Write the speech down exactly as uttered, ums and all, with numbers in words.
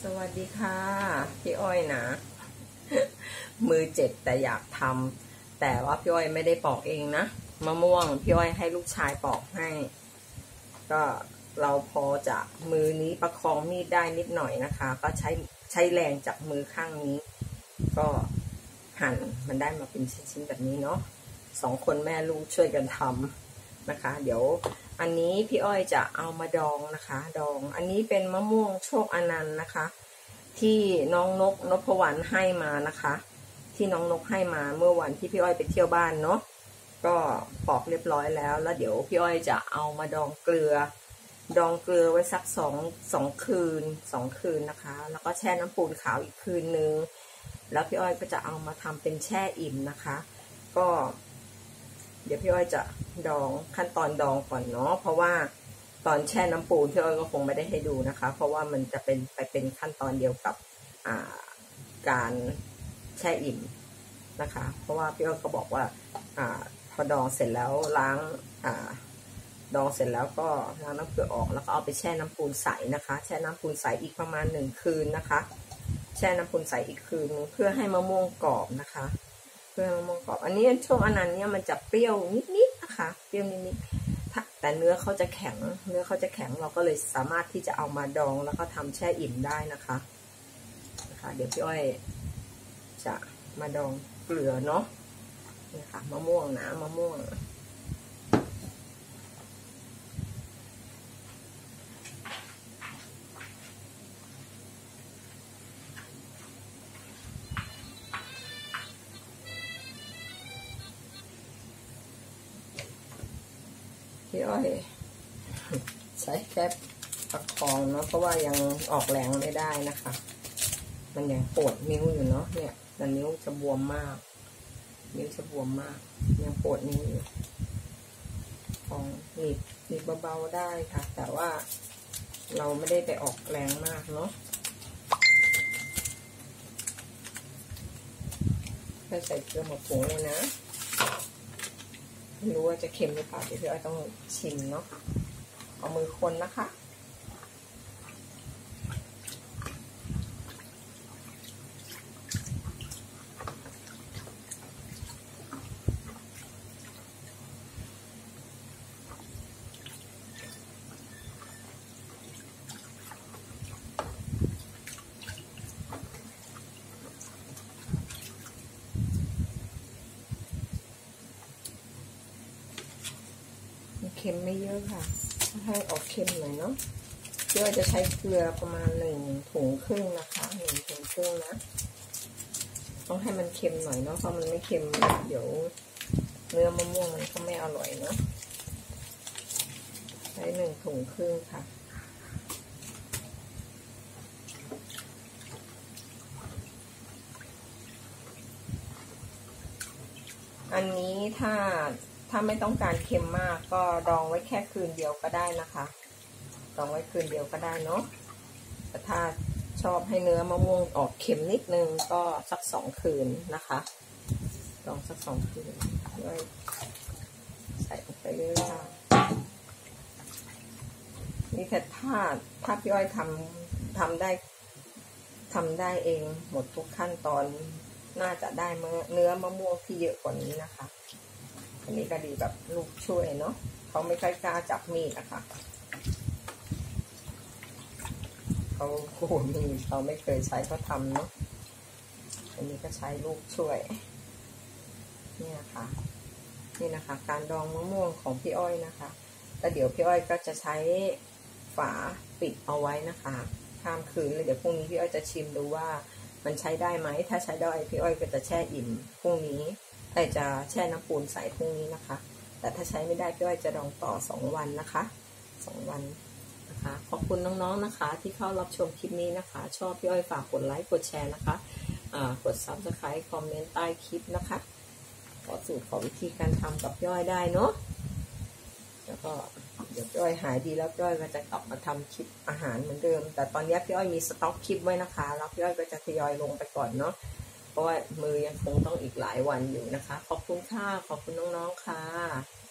สวัสดีค่ะพี่อ้อยนะมือเจ็บแต่อยากทำแต่ว่าพี่อ้อยไม่ได้ปอกเองนะมะม่วงพี่อ้อยให้ลูกชายปอกให้ก็เราพอจะมือนี้ประคองมีดได้นิดหน่อยนะคะก็ใช้ใช้แรงจากมือข้างนี้ก็หั่นมันได้มาเป็นชิ้นๆแบบนี้เนาะสองคนแม่ลูกช่วยกันทำนะคะเดี๋ยวอันนี้พี่อ้อยจะเอามาดองนะคะดองอันนี้เป็นมะม่วงโชคอนันต์นะคะที่น้องนกนพวรรณให้มานะคะที่น้องนกให้มาเมื่อวันที่พี่อ้อยไปเที่ยวบ้านเนาะก็ปอกเรียบร้อยแล้วแล้วเดี๋ยวพี่อ้อยจะเอามาดองเกลือดองเกลือไว้สักสองสองคืนสองคืนนะคะแล้วก็แช่น้ำปูนขาวอีกคืนนึงแล้วพี่อ้อยก็จะเอามาทำเป็นแช่อิ่มนะคะก็เดี๋ยวพี่อ้อยจะดองขั้นตอนดองก่อนเนาะเพราะว่าตอนแช่น้ำปูนพี่อ้อยก็คงไม่ได้ให้ดูนะคะเพราะว่ามันจะเป็นไปเป็นขั้นตอนเดียวกับการแช่อิ่มนะคะเพราะว่าพี่อ้อยก็บอกว่าอ่าพอดองเสร็จแล้วล้างอ่าดองเสร็จแล้วก็ล้างน้ำเกลือออกแล้วก็เอาไปแช่น้ำปูนใสนะคะแช่น้ำปูนใสอีกประมาณหนึ่งคืนนะคะแช่น้ำปูนใสอีกคืนเพื่อให้มะม่วงกรอบนะคะเพื่อมะม่วงกรอบอันนี้ช่วงอนันต์เนี่ยมันจะเปรี้ยวนิดๆนะคะเปรี้ยวนิดๆแต่เนื้อเขาจะแข็งเนื้อเขาจะแข็งเราก็เลยสามารถที่จะเอามาดองแล้วก็ทำแช่อิ่มได้นะคะนะคะเดี๋ยวพี่อ้อยจะมาดองเกลือเนาะนี่ค่ะมะม่วงนะมะม่วงพี่อ้อยใช้แค่ประคองเนาะเพราะว่ายังออกแรงไม่ได้นะคะมันยังปวดนิ้วอยู่เนาะเนี่ยแต่นิ้วจะบวมมากนิ้วจะบวมมากยังปวดนิ้วอยู่ของหนีบหนีบเบาๆได้ค่ะแต่ว่าเราไม่ได้ไปออกแรงมากเนาะถ้าใส่เกลือหมดผงเลยนะไม่รู้ว่าจะเค็มหรือเปล่าเดี๋ยวพี่อ้อยต้องชิมเนาะเอามือคนนะคะเค็มไม่เยอะค่ะให้ออกเค็มหน่อยเนาะพี่อ้อยจะใช้เกลือประมาณหนึ่งถุงครึ่งนะคะหนึ่งถุงครึ่งนะต้องให้มันเค็มหน่อยเนาะเพราะมันไม่เค็มเดี๋ยวเนื้อมะม่วงมันก็ไม่อร่อยเนาะใช้หนึ่งถุงครึ่งค่ะอันนี้ถ้าถ้าไม่ต้องการเค็มมากก็ดองไว้แค่คืนเดียวก็ได้นะคะดองไว้คืนเดียวก็ได้เนาะแต่ถ้าชอบให้เนื้อมะม่วงออกเค็มนิดนึงก็สักสองคืนนะคะดองสักสองคืนด้วยใส่ลงไปเลยค่ะนี่แต่ถ้าถ้าพี่อ้อยทำทำได้ทำได้เองหมดทุกขั้นตอนน่าจะได้เนื้อมะม่วงที่เยอะกว่านี้นะคะอันนี้ก็ดีแบบลูกช่วยเนาะเขาไม่ค่อยกล้าจับมีดนะคะเขาโอ้โหมีเราไม่เคยใช้เขาทำเนาะอันนี้ก็ใช้ลูกช่วยเนี่ยค่ะนี่นะคะการดองมะม่วงของพี่อ้อยนะคะแล้วเดี๋ยวพี่อ้อยก็จะใช้ฝาปิดเอาไว้นะคะข้ามคืนเลยเดี๋ยวพรุ่งนี้พี่อ้อยจะชิมดูว่ามันใช้ได้ไหมถ้าใช้ได้พี่อ้อยก็จะแช่อิ่มพรุ่งนี้แต่จะแช่น้ำปูนใส่พรุ่งนี้นะคะแต่ถ้าใช้ไม่ได้พี่อ้อยจะดองต่อสองวันนะคะสองวันนะคะขอบคุณน้องๆนะคะที่เข้ารับชมคลิปนี้นะคะชอบพี่อ้อยฝากกดไลค์กดแชร์นะคะอ่ากด ซับสไครบ์ คอมเมนต์ใต้คลิปนะคะขอสูตรขอวิธีการทำกับพี่อ้อยได้เนาะแล้วก็เดี๋ยวพี่อ้อยหายดีแล้วพี่อ้อยก็จะกลับมาทำคลิปอาหารเหมือนเดิมแต่ตอนนี้พี่อ้อยมีสต็อกคลิปไว้นะคะแล้วพี่อ้อยก็จะทยอยลงไปก่อนเนาะเพราะว่ามือยังคงต้องอีกหลายวันอยู่นะคะขอบคุณค่ะขอบคุณน้องๆค่ะ